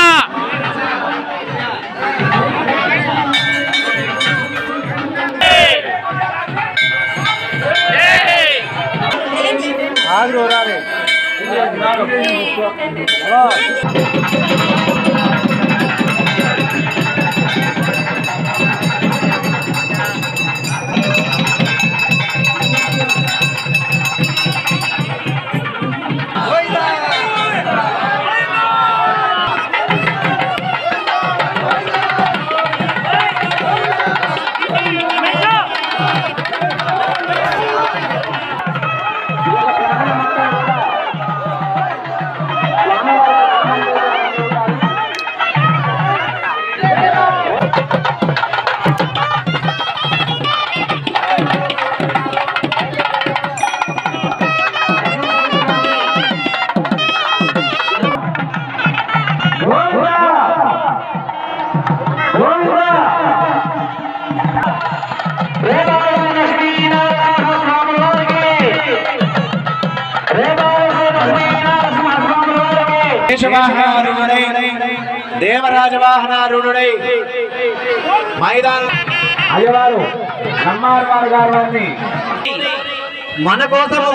దేవరాజవాహనారూఢుడై మైదానం అయ్యవారు నమ్మారు గారు మన కోసము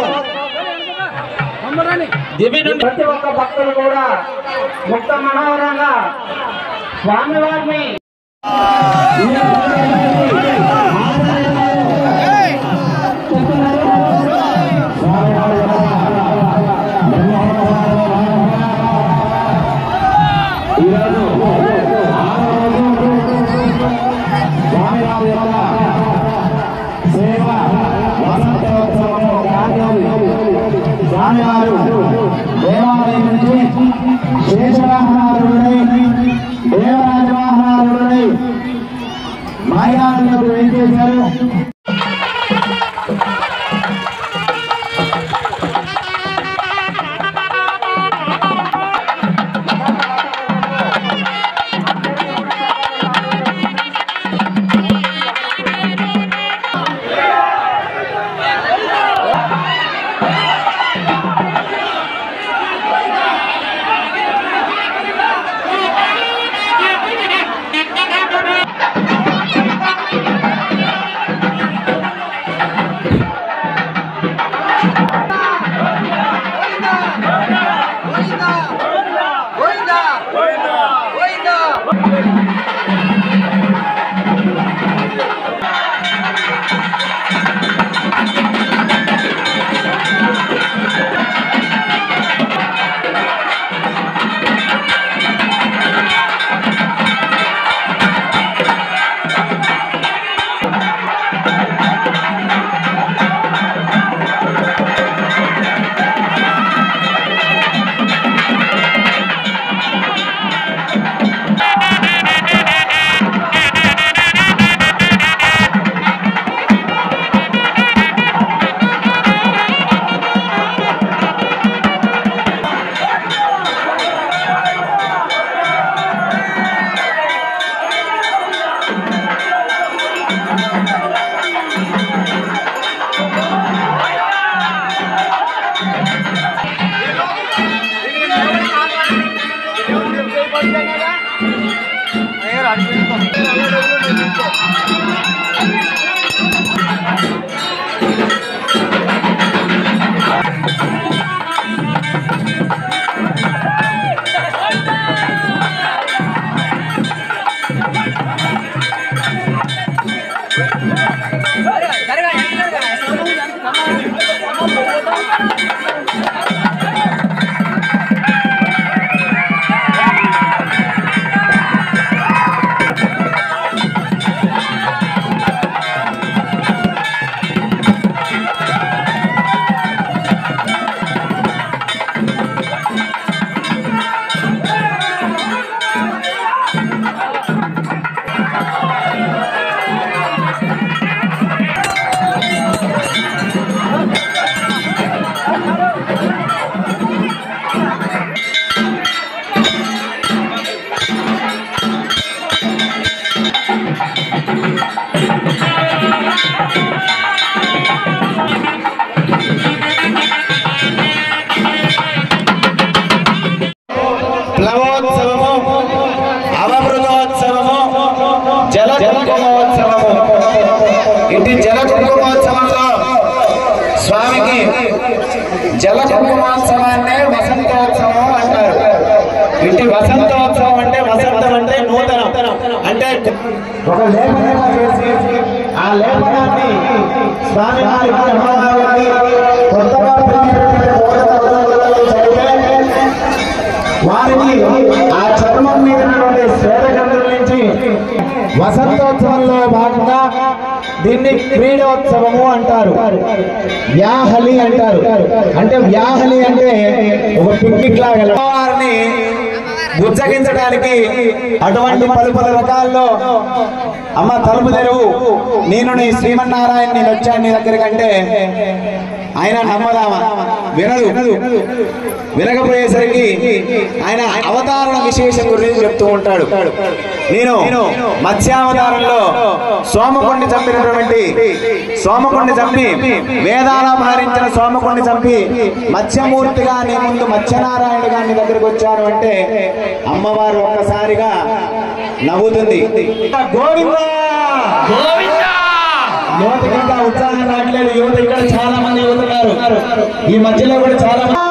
ప్రతి ఒక్క భక్తులు కూడా ముక్త మనోహరంగా స్వామివారిని దేవాలయం నుంచి శేషవాహనారూఢుడై దేవరాజవాహనారూఢుడై మైదానంలోకి వేయించేశారు. ప్లవోత్సవం అవబృతోత్సవము, జల కుంకుమోత్సవము. ఇటు జల కుంకుమోత్సవంలో స్వామికి జల కుంకుమోత్సవాన్నే వసంతోత్సవం అంటారు. ఇటు వసంతోత్సవం అంటే వసంతం అంటే నూతనం, అంటే ఒక లేపనం చేసి ఆ లేపనాన్ని స్వామి వారికి అమ్మవారికి కొత్తగా వారికి ఆ చర్మం మీద శ్వేతగంధుల నుంచి వసంతోత్సవంలో భాగంగా దీన్ని క్రీడోత్సవము అంటారు. వ్యాహలి అంటారు. అంటే వ్యాహలి అంటే ఒక పిక్నిక్ లాగా వారిని బుజ్జగించడానికి అటువంటి పలు రకాల్లో అమ్మ తలుపు తెరువు, నేను నీ శ్రీమన్నారాయణ వచ్చాను నీ దగ్గరికి అంటే ఆయన నమ్మదామా, వినదు. వినకపోయేసరికి ఆయన అవతారణ విశేషం గురించి చెప్తూ ఉంటాడు. నేను మత్స్యావతారంలో సోమకుణ్ణి చంపి వేదాలపహరించిన సోమకుణ్ణి చంపి మత్స్యమూర్తిగా నీ ముందు మత్స్యనారాయణుడిగా నీ దగ్గరికి వచ్చాను అంటే అమ్మవారు ఒక్కసారిగా నవ్వుతుంది. యువతకి ఇంకా ఉత్సాహం రావట్లేదు. యువత ఇక్కడ చాలా మంది యువతున్నారు. ఈ మధ్యలో కూడా చాలా మంది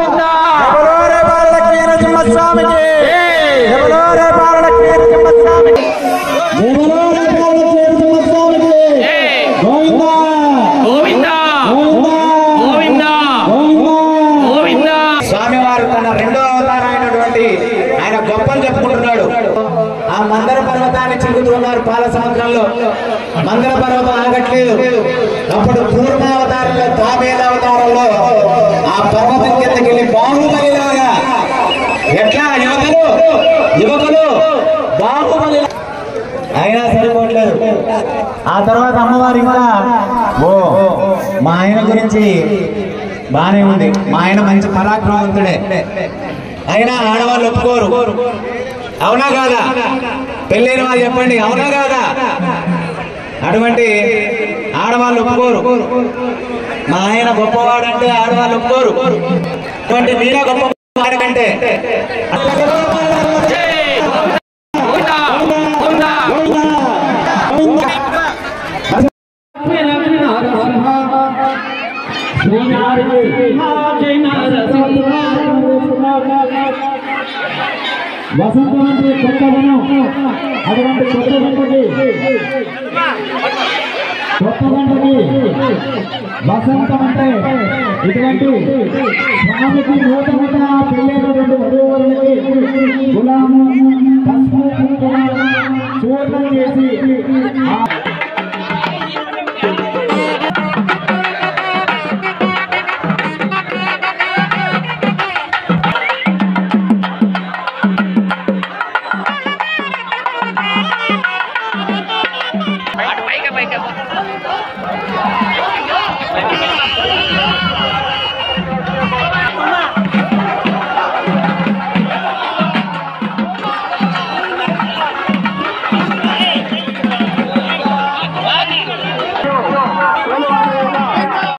స్వామివారు తన రెండో అవతారమైనటువంటి ఆయన గొప్పలు చెప్పుకుంటున్నాడు. ఆ మందర పర్వతాన్ని చెందుతున్నారు. పాల సముద్రంలో మందర పర్వతం ఆగట్లేదు. అప్పుడు పూర్వావతారంలో తాబేల అవతారంలో ఆ పర్వతం కిందకి వెళ్ళి బాహుబలిలాగా ఎట్లా యువకులు బాహుబలి అయినా సరిపోవట్లేదు. ఆ తర్వాత అమ్మవారి కూడా మా ఆయన గురించి బానే ఉంది, మా ఆయన మంచి పరాక్రమవంతుడే, అయినా ఆడవాళ్ళు ఒప్పుకోరు. అవునా కాదా? పెళ్ళైన వాళ్ళు చెప్పండి, అవునా కాదా? అటువంటి ఆడవాళ్ళు ఒప్పుకోరు. మా ఆయన గొప్పవాడంటే ఆడవాళ్ళు ఒప్పుకోరు. అటువంటి మీరే గొప్పవాడు కంటే వసంతం అంటే కొత్తదనం. అటువంటి కొత్త గంటకి వసంతం అంటే ఇటువంటి స్వామికి నూతనంగా పెళ్ళైనటువంటి వధువులకి గులాము చూర్ణం చేసి